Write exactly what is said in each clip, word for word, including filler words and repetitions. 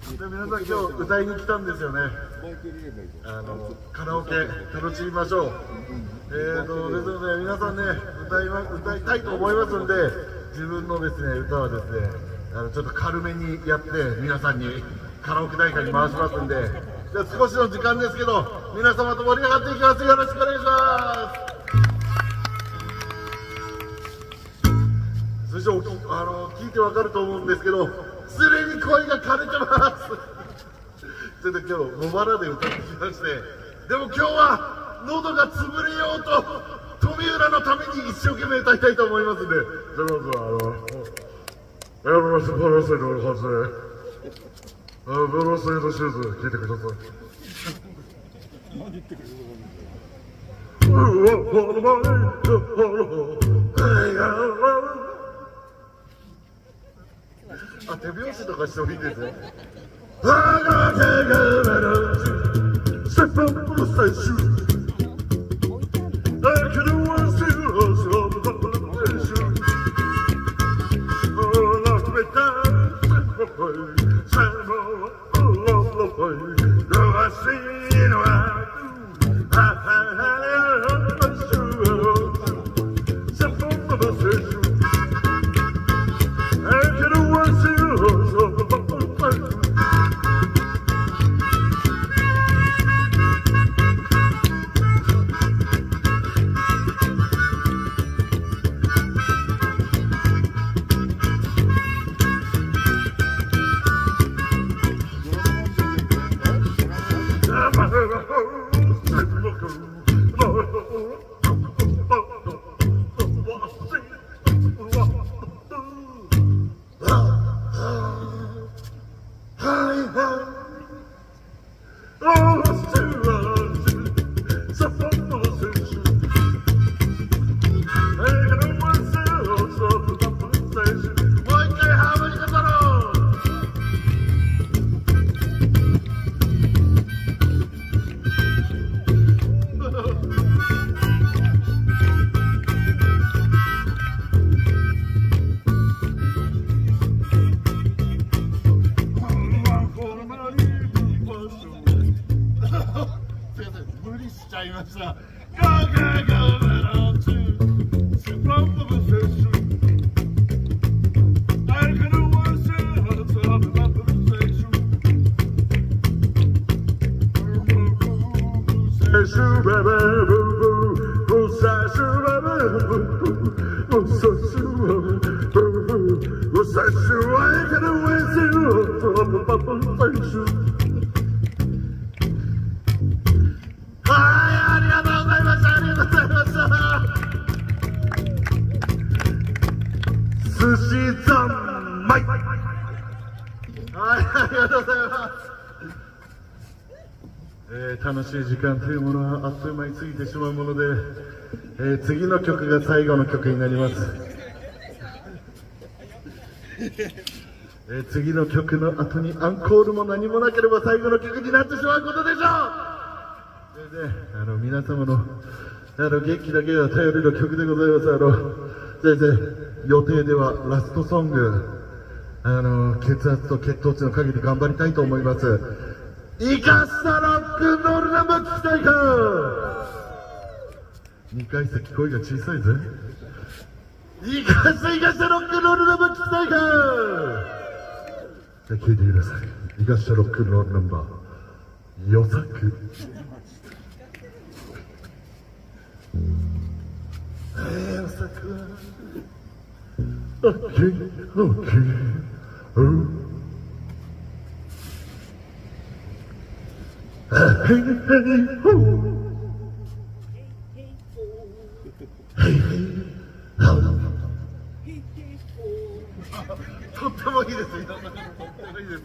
皆さん今日歌いに来たんですよね。あのカラオケ楽しみましょう。えーとですので皆さんね歌いま歌いたいと思いますんで、自分のですね歌はですねあのちょっと軽めにやって皆さんにカラオケ大会に回しますんで、じゃあ少しの時間ですけど皆様と盛り上がっていきます。よろしくお願いします。そしておきあの聞いてわかると思うんですけど、すでに声が枯れてますちょっと今日茂原で歌ってきまして、でも今日は喉が潰れようと富浦のために一生懸命歌いたいと思いますんで、じゃあまずはあのエロスパラセのはずでブロースエイドシューズ聞いてください。何言ってくれるあ、手拍子とかしてもいいですよ。楽しい時間というものはあっという間に過ぎてしまうもので、えー、次の曲が最後の曲になります、えー、次の曲の後にアンコールも何もなければ最後の曲になってしまうことでしょう。それであの皆様のあの元気だけが頼りの曲でございます。あの先生予定ではラストソングあの血圧と血糖値の限り頑張りたいと思います。生かしたロックンロールナンバー聞きたいか。にかい席声が小さいぜ。生かした生かしたロックンロールナンバー聞きたいか。じゃあ聞いてください。生かしたロックンロールナンバー予作。予作はオッケーオッケー。Hey, hey, ho. Hey, hey, ho. とってもいいですよ。とってもいいです。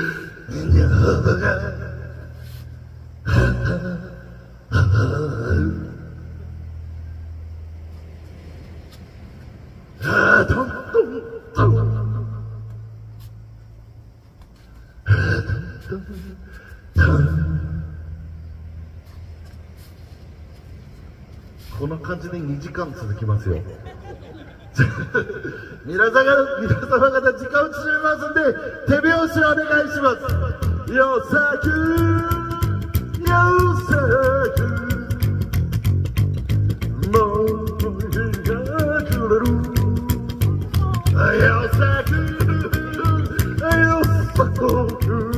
ああ、トントントン。ああ、トントントン。この感じでにじかん続きますよ皆様が皆様方時間を縮めますんで手拍子お願いします。 よさくよさくもう日が暮れるよさくよさく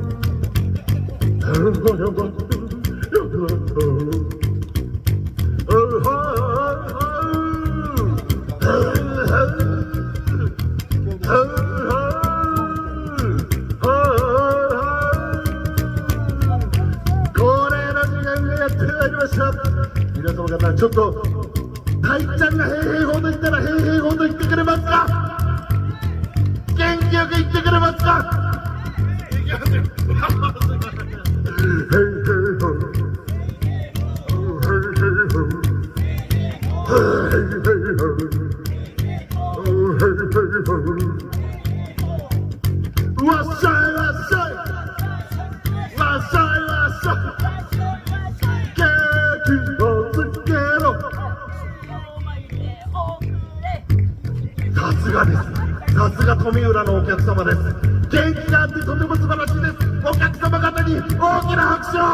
皆様方ちょっとたいちゃんがへいへいほど言ったらへいへいほど言ってくれますか。元気よく言ってくれますか。いきますよ。へいへいほわっしゃいわっしゃいわっしゃいわっしゃいさすがです。さすが富浦のお客様です。元気があってとても素晴らしいです。お客様方に大きな拍手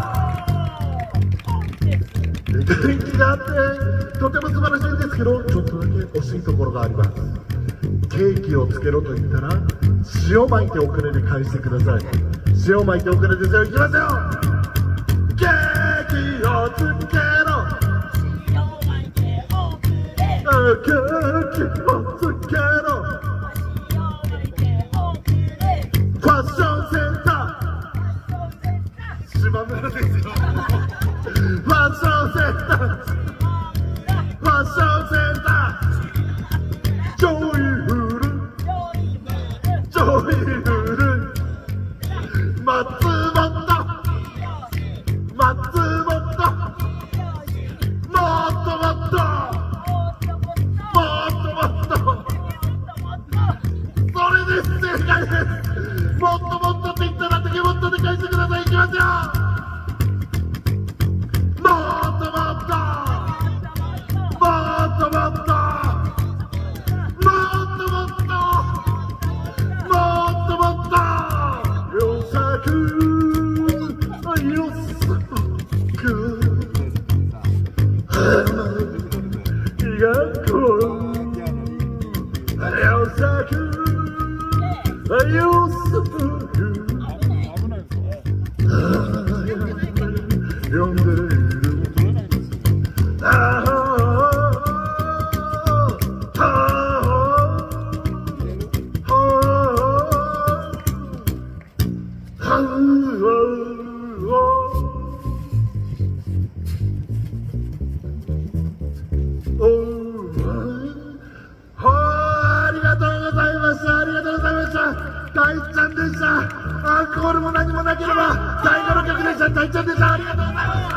を。元気があってとても素晴らしいんですけど、ちょっとだけ惜しいところがあります。ケーキをつけろと言ったら塩巻いておくれで返してください。塩巻いておくれですよ。いきますよ。ケーキをつけろケーキをつけろファッションセンター島村ですよ。ファッションセンターファッションセンタージョイフルジョイフル松本松本もっともっと正解です。もっともっとって言ったら次もっとで返してください。いきますよ。もっともっともっともっともっともっともっともっとよさくよさくやっこよさくよさく呼んでいるあああありがとうございました。ありがとうございました。たいちゃんでした。アンコールも何もなければ最後の曲でした。たいちゃんでした。ありがとうございました。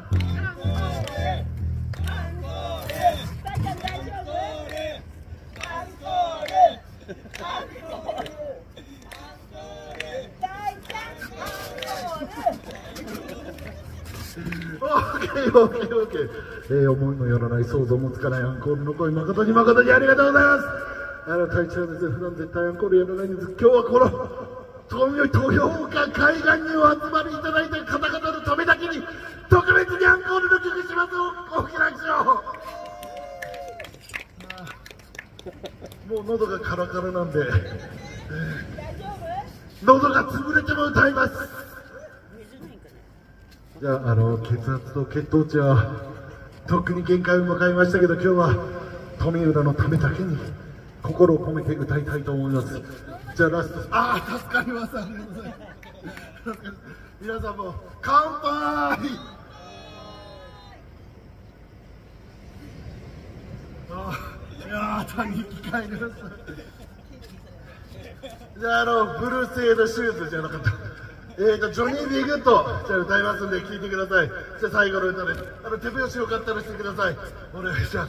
オーケーオーケーオーケー、えー、思いもよらない想像もつかないアンコールの声、誠に誠にありがとうございます。あの隊長です。普段絶対アンコールやらないんです。今日はこの豊岡海岸にお集まりいただいた方々のためだけに特別にアンコールの曲します。大きな拍手を。もう喉がカラカラなんで、喉が潰れても歌います。じゃあ、あの血圧と血糖値はとっくに限界を迎えましたけど、今日は富浦のためだけに心を込めて歌いたいと思います。じゃあラスト、ああ助かります。ありがとうございます。皆さんも乾杯。あいやー単に機会です。じゃあ、あのブルース・エイド・シューズじゃなかった、えーとジョニー・ビー・グッドじゃあ歌いますんで聴いてください。じゃあ最後の歌です。あの手拍子よかったらしてください。お願いします。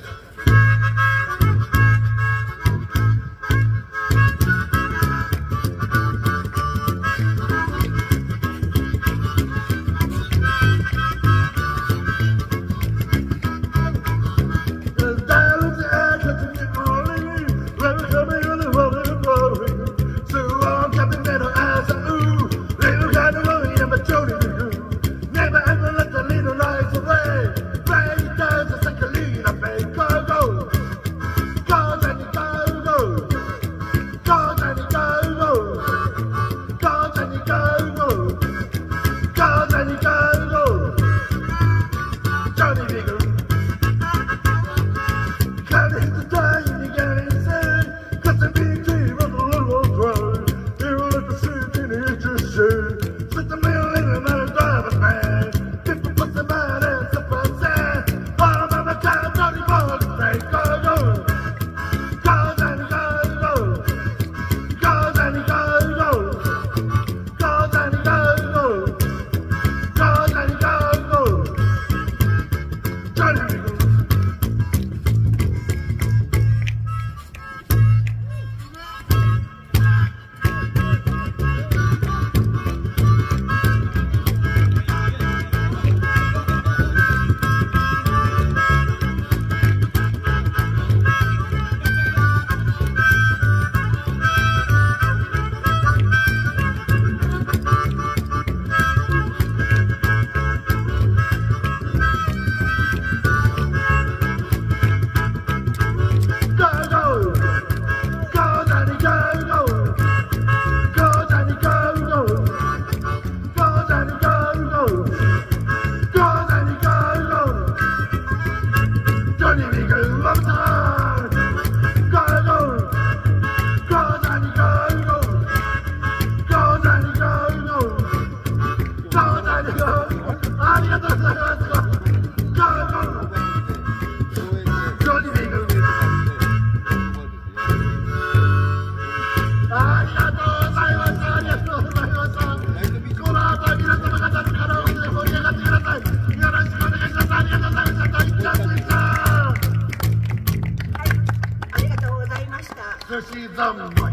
ました。 寿司三昧。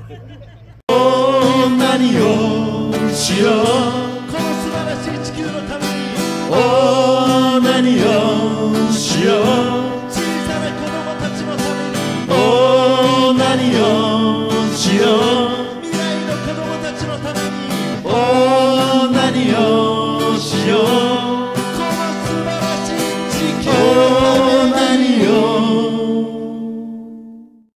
おー何をしよう、この素晴らしい地球のために。おー何をしよう、小さな子供たちのために。おー何をしよう、未来の子供たちのために。おー何を